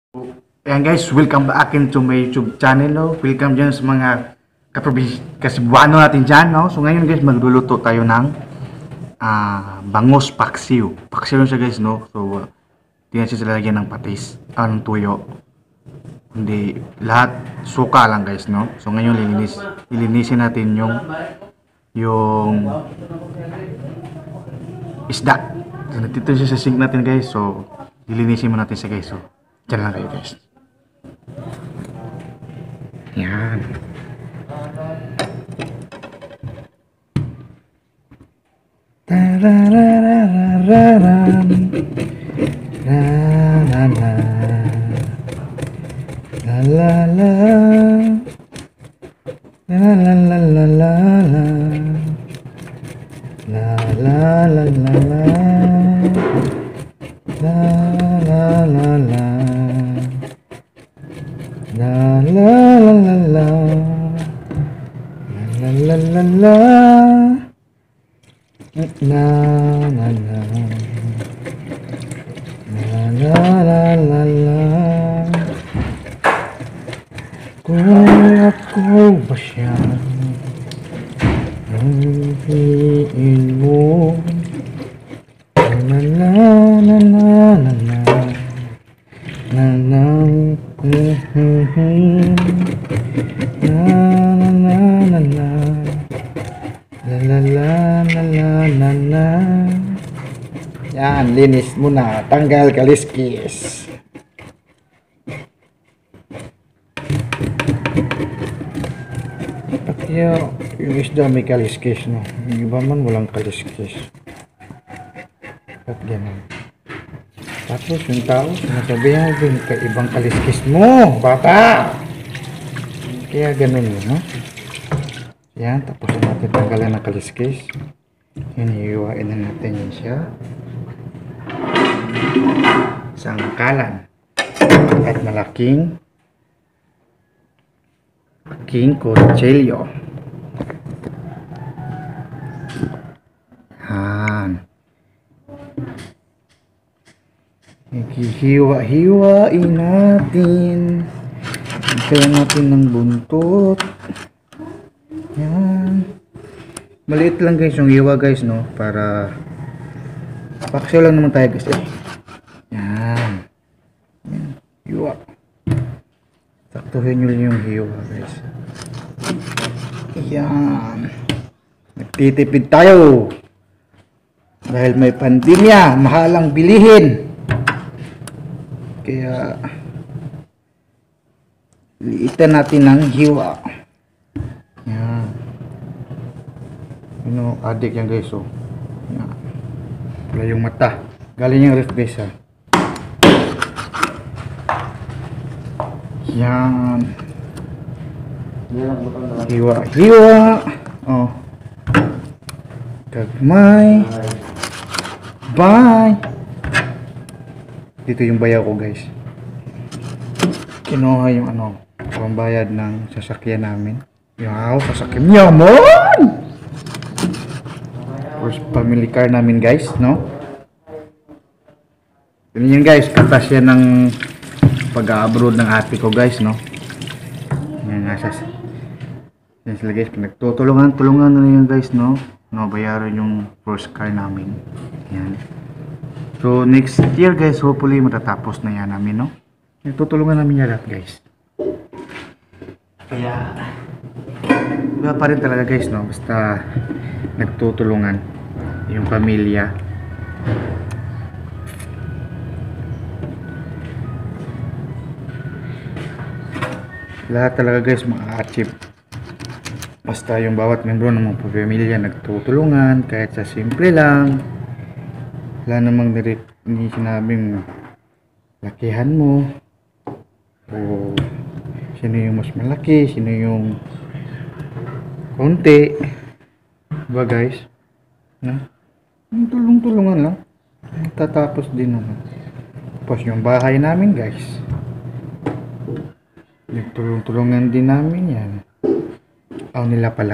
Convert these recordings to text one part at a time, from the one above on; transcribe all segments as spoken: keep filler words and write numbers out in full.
Ayan guys, welcome back again to my YouTube channel. No? Welcome dyan sa mga kasibuano natin dyan. No? So ngayon guys, magluluto tayo ng ah, bangus paksiw. Paksiw siya guys, no? So, uh, di na siya lalagyan ng patis, ah, ng tuyo. Hindi, lahat suka lang guys, no? So ngayon lilinis, lilinisin natin yung yung isda. So nandito siya sa sink natin guys. So, lilinisin mo natin siya guys. So, dyan lang kayo guys. Yan. Tarararararam. La la la. La la la. La la la la la la. La la la la la. La la la la. La la la la la. La la la la. La la la. La la la la la. Kung ako ba siya lupiin mo. La la la la la la. La la la la la la. La la la la la la la. Yan, linis muna. Tanggal kaliskis. Pati yung, yung isda may kaliskis, no? Yung iba man walang kaliskis. Ba't ganun? Tapos yung tao, sinasabihan din ka ibang kaliskis mo, bata! Kaya ganun yun, no? Yan, tapos natin tanggalan ng kaliskis. Hinihiwain na natin yun siya. Sangkalan. At malaking malaking kutsilyo. Yan. Hihiwa-hiwain natin. Hintay natin ng buntot. Yan. Maliit lang guys yung hiwa guys, no? Para paksiw lang naman tayo guys. Eh. Yan. Yan. Hiwa. Saktuhin nyo yung hiwa guys. Yan. Nagtitipid tayo. Dahil may pandemya, mahalang bilihin. Kaya liitan natin ng hiwa. Yan. You know, adik yan guys, oh. Yan. Wala yung mata. Galing yung ref guys, ha. Yan. Hiwa, hiwa. Oh. Kagmay. Bye. Dito yung bayaw ko guys. Kinuha yung ano, pambayad ng sasakyan namin. Yung sasakyan niya mo. First family car namin guys, no? Ganyan guys, katas yan ng pag-abroad ng ate ko guys, no? Yan nga sas. Yan sila guys, nagtutulungan, tulungan na yan guys, no? No, bayaran yung first car namin. Yan. So next year guys, hopefully matatapos na yan namin, no? Nagtutulungan namin yan lahat guys. Kaya iba pa rin talaga guys, no? Basta nagtutulungan yung pamilya. Lahat talaga guys ma-achieve basta yung bawat membro ng mga pamilya nagtutulungan kahit sa simple lang. Wala namang ni sinabing lakihan mo o sino yung mas malaki, sino yung konti, diba guys? Na? Tulong-tulungan lang. Tatapos din naman. Tapos yung bahay namin guys, nagtulong-tulungan din namin yan. Aw nila pala.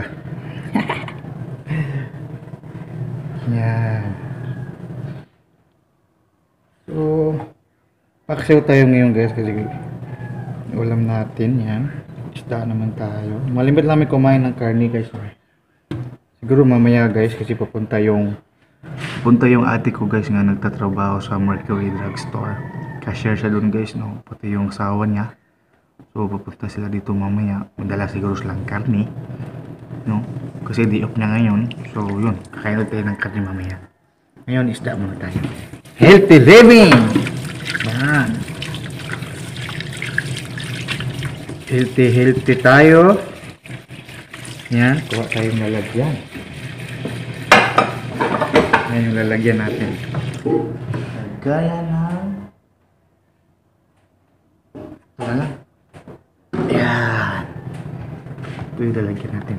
Yan. So Paksiw tayo ngayon guys kasi ulam natin yan. Isda naman tayo. Malimit lang may kumain ng karne guys. Siguro mamaya guys kasi papunta yung punta yung ate ko guys nga nagtatrabaho sa Mercury Drugstore. Cashier siya doon guys, no? Pati yung asawa niya. So papunta sila dito mamaya. Madala siguro silang karne, no? Kasi di off niya ngayon. So yun, kakain tayo ng karne mamaya. Ngayon isda muna tayo. Healthy living! Yan. Healthy healthy tayo. Yan, kuha tayong lalagyan. Yan yung lalagyan natin. Gaya ng ito na lang. Yan. Ito yung lalagyan natin.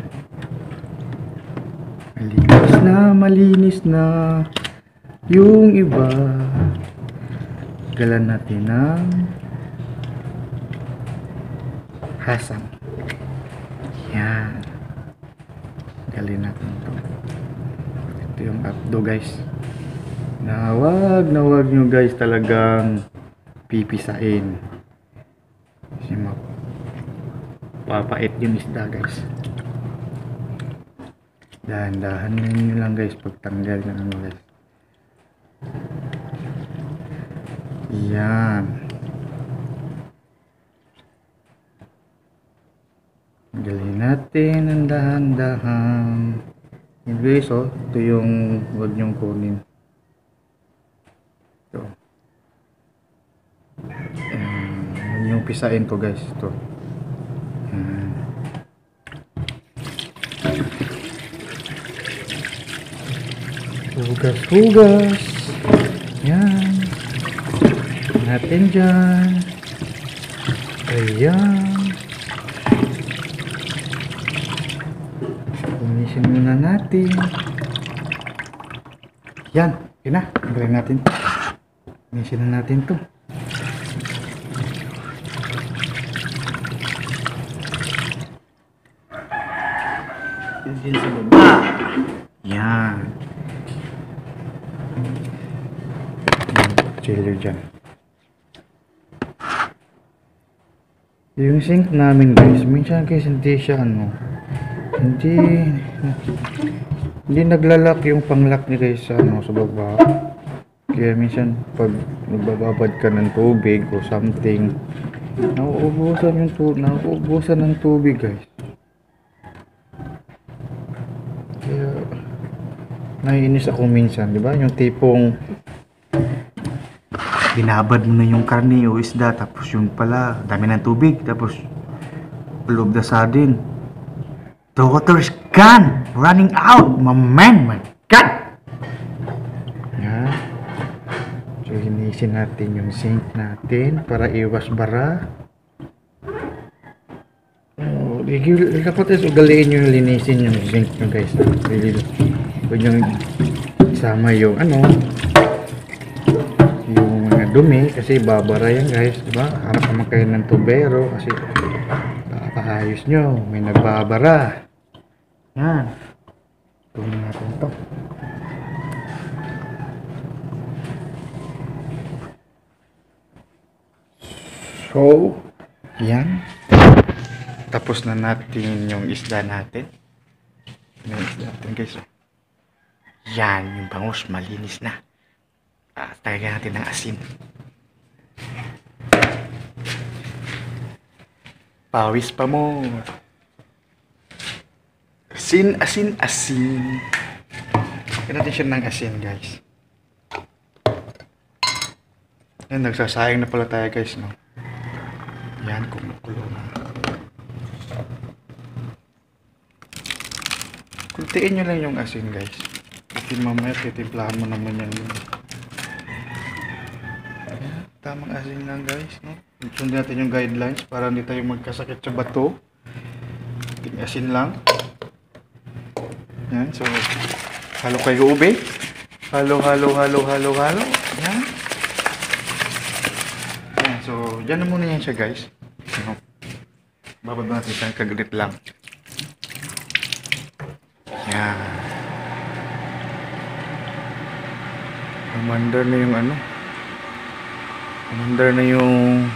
Malinis na, malinis na. Yung iba. Galan natin ng hasang. Yan. Galin natin ito. Ito yung abdo guys. Nawag, nawag nyo guys talagang pipisain. Kasi mapapait yung isda guys. Dahan-dahan nyo lang guys pagtanggal ng ano guys. Yan. Galin natin ang dahan-dahan. Yung guys, oh, ito yung huwag nyong kunin. Ito. Um, huwag nyong pisain to guys. Ito. Yan. Hugas-hugas. Yan. Natin dyan. Ayan. Linisin muna natin. Yan. Yun na. Tanggalin natin. Linisin na natin to. Linisin sa baba. Yan. Chiller dyan. Yung sink namin guys, minsan guys hindi siya ano, hindi hindi naglalak yung panglock ni guys sa ano, sa baba. Kaya minsan pag nagbababad ka ng tubig o something, nauubusan yung tubig, nauubusan ng tubig guys. Kaya naiinis ako minsan, di ba? Yung tipong binabad mo na yung karne o isda, tapos yung pala, dami ng tubig, tapos all of the sudden, the water is gone, running out, my man, my God! Yan. So, linisin natin yung sink natin para iwas bara. Oh, dapat is ugaliin nyo linisin yung sink nyo guys. Really, huwag nyo isama yung ano, dumi kasi babara yan guys, diba? Harap naman kayo ng tubero kasi kakahayos nyo, may nagbabara. Yan. Tunin natin ito. So, yan. Tapos na natin yung isda natin. Yung isda natin guys. Yan, yung bangus malinis na. Ah, tagayan natin ng asin. Pawis pa mo. Asin, asin, asin. Tagayan natin siya ng asin, guys. Yan, nagsasayang na pala tayo, guys, no? Yan, kumukulo na. Kuntiin nyo lang yung asin, guys. Kasi mamaya, titimplahan mo naman yan. Tamang asin lang guys, no? Sundin natin yung guidelines para hindi tayo magkasakit sa bato. Ting asin lang. Yan, so halo kayo ube. Halo, halo, halo, halo, halo. Yan. Yan, so dyan na muna yan siya guys. No? Babad natin siyang kaglit lang. Yan. Umandar na yung ano. Umandar na yung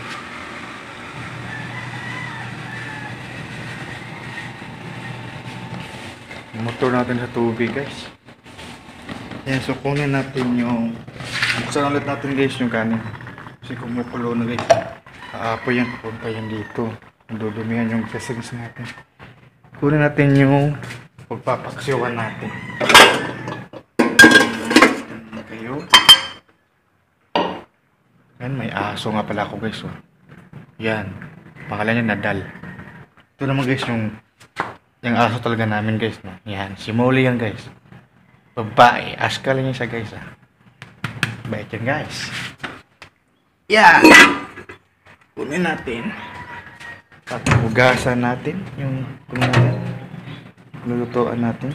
motor natin sa tubig, guys. Yan, so kunin natin yung buksan ulit natin, guys, yung kanin kasi kumukulo na, guys. Aapoy yan, pupunta yan dito, dudumihan yung settings natin. Kunin natin yung pagpapaksiwan natin. Kayo. Yan, may aso nga pala ako, guys. Oh. Yan, pangalan niya Nadal. Ito naman, guys, yung yung aso talaga namin, guys. No? Yan, si Molly yan, guys. Babae, askal niya siya, guys. Ah. Bait yan, guys. Yan! Kunin natin. Hugasan natin yung kunin lulutuan natin.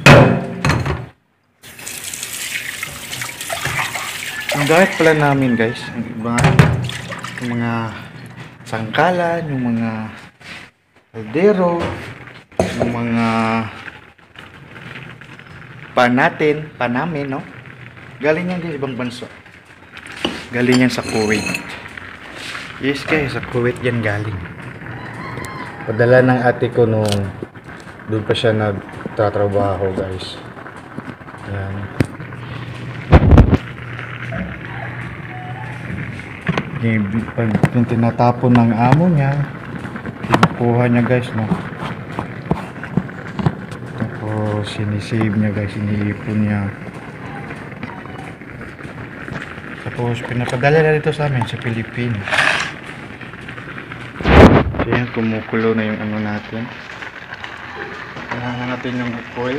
Ang gamit pala namin, guys, yung mga, yung mga sangkalan, yung mga kaldero, yung mga pan natin, pan namin, no? Galing yan, guys, ibang bansa. Galing yan sa Kuwait. Yes, guys, sa Kuwait yan galing. Padala ng ate ko nung doon pa siya nagtatrabaho, guys. Yan. Pag yung tinatapon ng amo niya, kinukuha niya, guys, no? Tapos sinisave niya, guys, iniipon niya. Tapos pinapadala na dito sa amin sa Pilipinas. So yan, kumukulo na yung ano natin. Kailangan natin yung oil.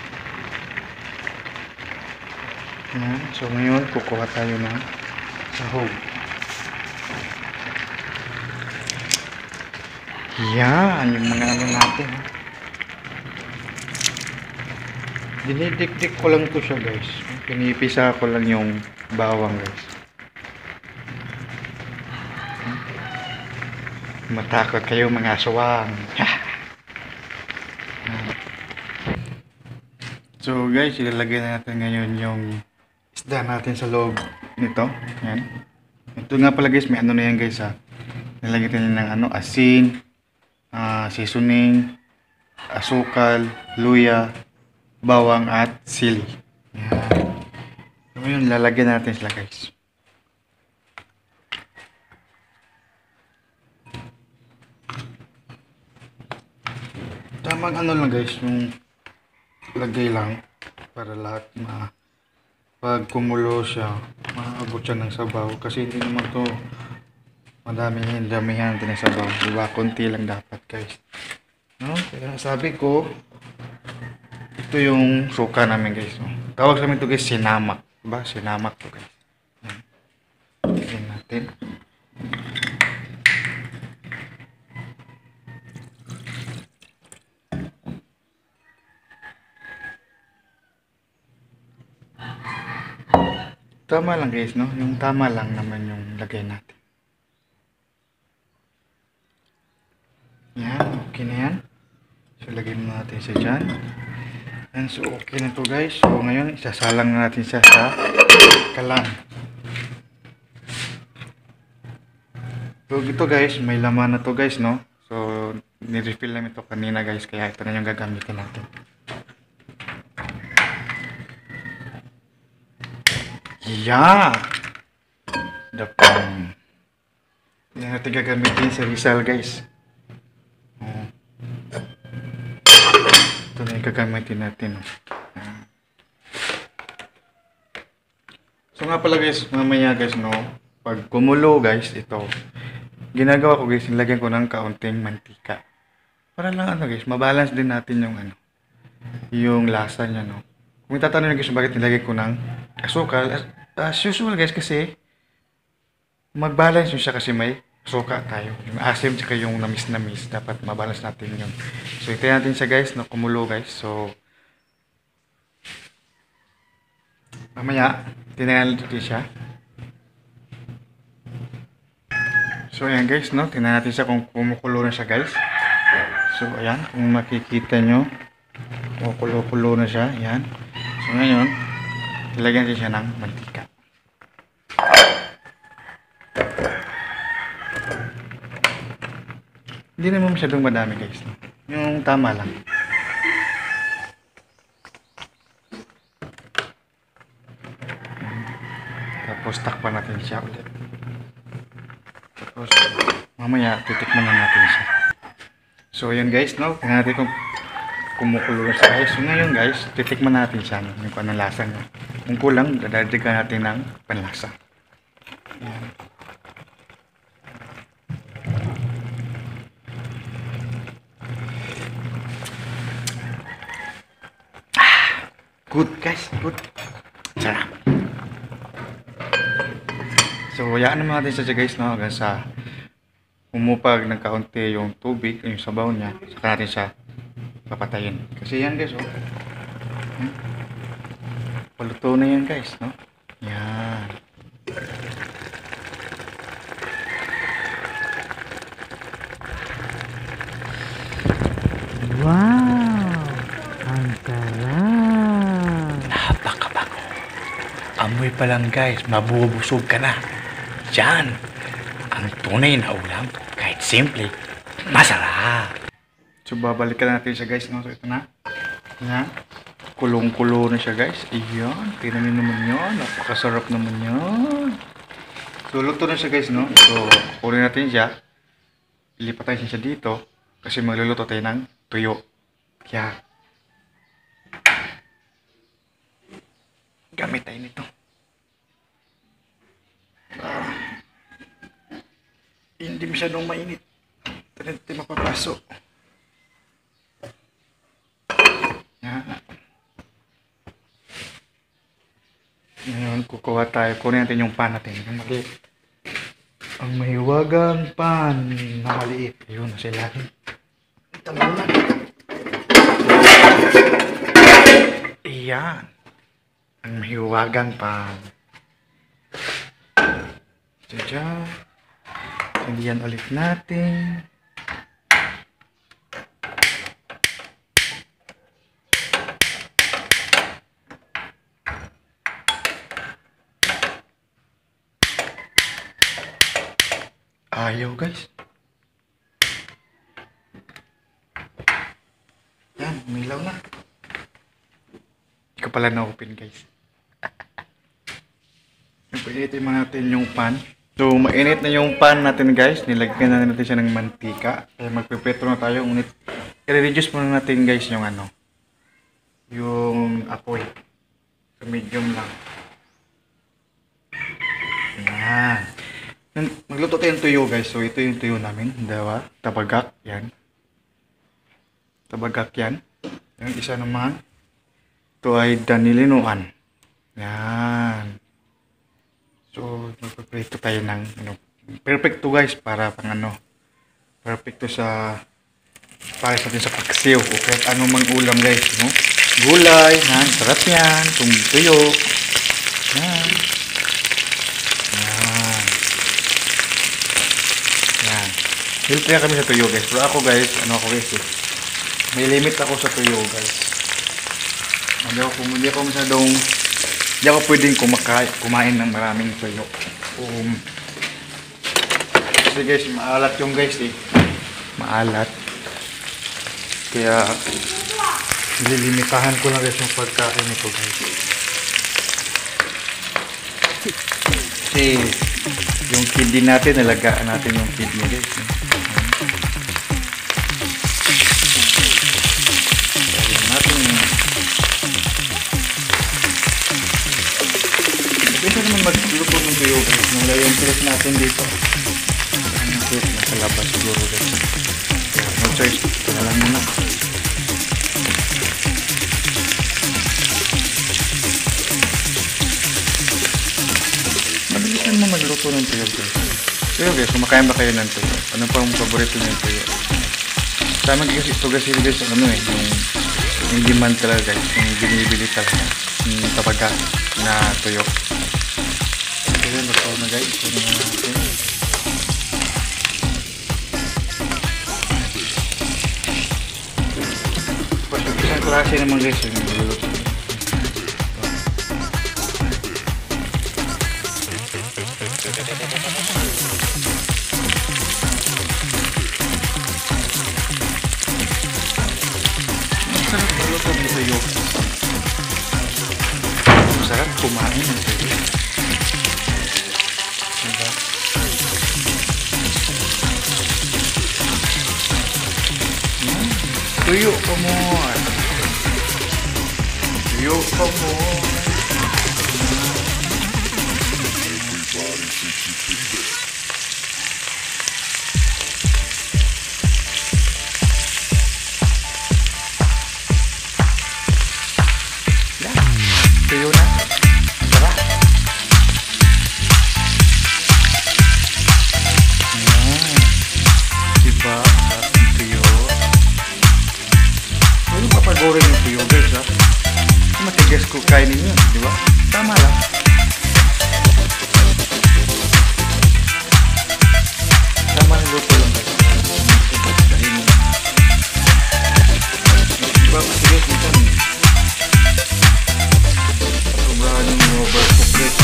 Yan. So ngayon kukuha tayo ng sahog. Yan, yung mga ano natin. Dinidikdik ko lang to siya, guys. Pinipisa ko lang yung bawang, guys. Matakot kayo, mga aswang. So guys, ilalagay na natin ngayon yung isda natin sa loob nito. Yan. Ito nga pala, guys, may ano na yan, guys, ha. Nilagay natin ng ano, asin, uh, seasoning, asukal, luya, bawang at sili. Yan. So ngayon, lalagyan natin sila, guys. Tamang ano lang, guys, yung lagay lang para lahat ma pag kumulo siya, maabot siya ng sabaw kasi hindi naman to madami yan, damihan natin ng sabaw, diba? Konti lang dapat, guys, no? Kaya sabi ko, ito yung suka namin, guys, no? Tawag sa amin to, guys, sinamak, diba? Sinamak to, guys. Lagyan natin. Tama lang, guys, no? Yung tama lang naman yung lagay natin. Yan, okay na yan. So, lagyan natin siya dyan. Yan, so okay na to, guys. So, ngayon, isasalang na natin siya sa kalan. So, ito, guys, may laman na to, guys, no? So, nirefill namin ito kanina, guys. Kaya ito na yung gagamitin natin. Yeah! Dapang. Yan natin gagamitin sa Rizal, guys. Oh. Ito na yung gagamitin natin. Oh. So nga pala, guys, mamaya, guys, no, pag kumulo, guys, ito, ginagawa ko, guys, nilagyan ko ng kaunting mantika. Para lang, ano, guys, mabalance din natin yung, ano, yung lasa niya, no. Kung tatanong nyo, guys, bakit nilagay ko ng asukal, as, as usual, guys, kasi mag-balance yun siya kasi may suka tayo. Yung asim tsaka yung namis-namis, dapat mabalance natin yun. So, itayin natin siya, guys, na kumulo, guys. So, mamaya, tinayan natin siya. So, ayan, guys, no? Tingnan natin siya kung kumukulo na siya, guys. So, ayan, kung makikita nyo, kumukulo-kulo na siya, ayan. So, ngayon, ilagyan natin siya ng mantika. Hindi naman masyadong madami guys. No? Yung tama lang. Tapos takpan natin siya ulit. Tapos mamaya titikman na natin siya. So yun guys, no? Tingnan natin kung kumukulo na siya. So ngayon guys, titikman natin siya. No? Yung kung anong lasa niya. Kung kulang, dadagdagan natin ng panlasa. Ayan. Ah, good guys, good. Sarap. So, hayaan naman natin siya guys, no? Hanggang sa umupag ng kaunti yung tubig, yung sabaw niya. Saka natin siya papatayin. Kasi yan guys, oh. Hmm? Paluto na yan guys, no? Yan. Wow! Ang sarap! Napakabango. Amoy pa lang guys, mabubusog ka na. Yan. Ang tunay na ulam, kahit simple, masarap. So babalikan natin siya guys, no? So ito na. Yan. Kulong-kulo na siya guys. Iyan. Tingnan nyo naman yun. Napakasarap naman yun. So luto na siya guys, no? So kunin natin siya. Ilipat tayo siya dito. Kasi magluluto tayo ng tuyo. Yan. Gamit tayo nito. Ah. Hindi masyadong mainit. Ito natin mapapasok. Yan. Ngayon, kukuha tayo. Kunin natin yung pan natin. Ang maliit. Ang mahiwagang pan na maliit. Ayun, nasa ilalim. Ito muna. Iyan. Ang mahiwagang pan. Diyan. Sandiyan ulit natin. Ayaw guys. Yan, umilaw na. Hindi ko pala na-open guys. Paginitin natin yung pan. So, mainit na yung pan natin guys. Nilagyan na natin siya ng mantika. Kaya magpipetro na tayo. Ngunit, i-reduce muna natin guys yung ano. Yung apoy. So, medium lang. Yan. Magluto tayo ng tuyo guys. So, ito yung tuyo namin. Dalawa. Tabagak. Yan. Tabagak yan. Yung isa naman. Ito ay danilinuan. Yan. So, magpaprito tayo ng ano. Perfect to guys. Para pang ano. Perfect to sa para sa atin sa paksiw. O kahit anong mang ulam guys. No? Gulay. Yan. Sarap yan. Itong tuyo. Yan. Yan. Yan. Healthy na kami sa tuyo guys. Pero ako guys. Ano ako guys eh. May limit ako sa tuyo guys. Hindi ako, hindi ako masyadong hindi ako pwedeng kumakain, kumain ng maraming tuyo. Um, kasi guys, maalat yung guys eh. Maalat. Kaya, nililimitahan ko lang guys yung pagkain nito guys. Kasi, yung kidney natin, nalagaan natin yung kidney guys. Eh. Kaya natin Pwede naman magluto ng tuyo guys. Nula yung plate natin dito. Ang plate na sa labas siguro guys. No choice. Ito na lang muna. Mabilis naman magluto ng tuyo guys. Tuyo guys, kumakain ba kayo ng tuyo? Ano pa ang paborito ng tuyo? Tama kasi ito kasi guys, ano eh, yung yung demand talaga guys. Yung binibili talaga. Yung tabaga na tuyo. Kaya magkaw na guys. Kaya na natin. Isang klase naman guys yung niluluto. kumain ng tuyo. Diba? Hmm. Tuyo pa mo. Tuyo pa mo. Tuyo na. Sarap. Ayan. Diba? Sarap yung tuyo. Pwede papagoreng yung tuyo guys ha. Matigas ko kainin yun. Diba? Tama lang. Tama ng luto lang guys. Kainin. Diba? Matigas minsan. Sobrahan yung overcook guys.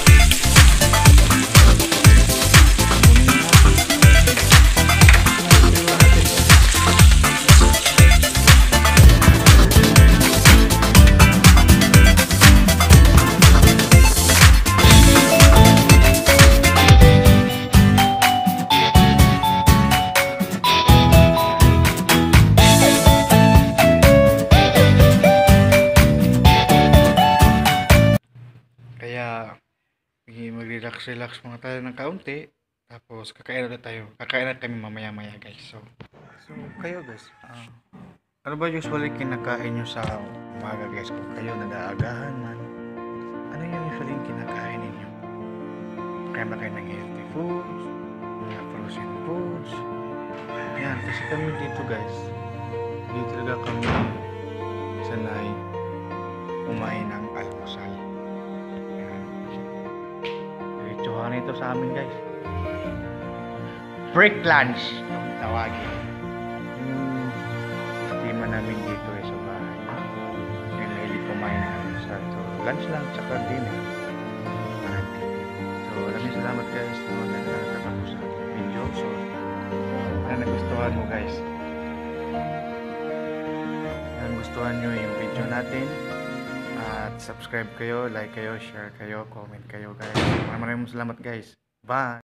Kaya mag-relax-relax mga tayo ng kaunti. Tapos kakain na tayo. Kakain na kami mamaya-maya guys. So, so kayo guys, uh, ano ba usually kinakain nyo sa umaga guys? Kung kayo nag-aagahan man, ano yung usually kinakain ninyo? Kaya ba kayo ng healthy foods, mga frozen foods? Yan, kasi kami dito guys, dito talaga kami sanay kumain ng almusal. Diretsuhan ito sa amin guys. Break lunch ang tawagin. Yung estima namin dito eh sa bahay. Yung mahilig kumain ng almusal. So lunch lang tsaka dinner. Parang tipid. So maraming salamat guys sa mga nakakapag sa video. So na nagustuhan mo guys. Na nagustuhan nyo yung video natin. At subscribe kayo, like kayo, share kayo, comment kayo guys. Maraming maraming salamat guys. Bye!